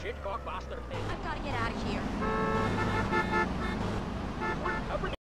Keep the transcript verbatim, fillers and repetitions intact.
shitcock bastard thing. I've got to get out of here.